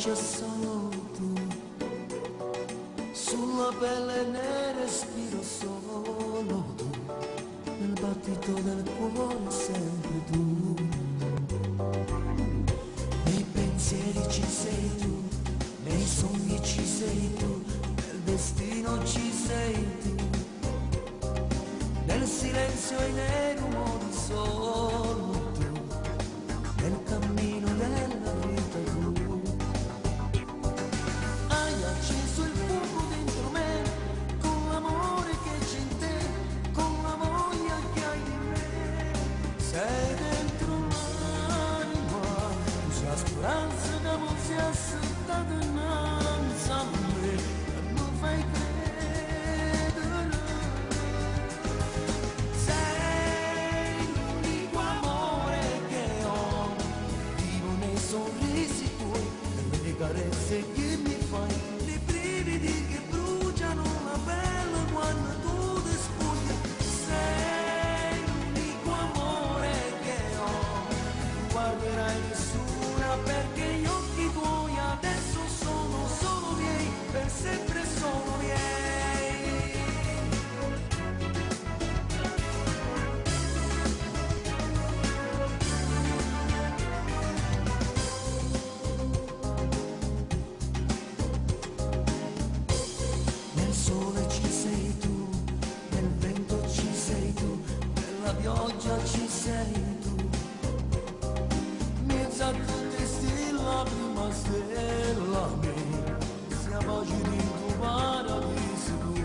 c'è solo tu, sulla pelle ne respiro solo tu, nel battito del cuore sempre tu, nei pensieri ci sei tu, nei sogni ci sei tu, nel destino ci sei tu, nel silenzio e nei rumori solo tu, nel cammino della vita tu. Hai acceso il fuoco dentro me, con l'amore che c'è in te, con la voglia che hai di me. Sei dentro l'anima, c'è la speranza che non sia stata innanzi a me, e non fai credere. Sei l'unico amore che ho, vivo nei sorrisi tuoi, nelle carezze che mi fai, nei brividi che bruciano la pelle quando tu ti spugni. Sei l'unico amore che ho, non guarderai nessuna perché gli occhi tuoi adesso sono solo miei, per sempre sono miei. Nel sole ci sei tu, nel vento ci sei tu, nella pioggia ci sei tu, mezza a tutti stella, prima stella mia, siamo in tuo paradiso tu.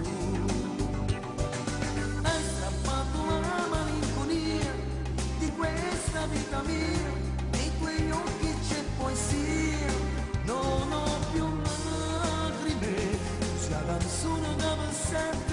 Hai strappato la malinconia di questa vita mia, nei tuoi occhi c'è poesia, non ho più lacrime, sia canzone da passare.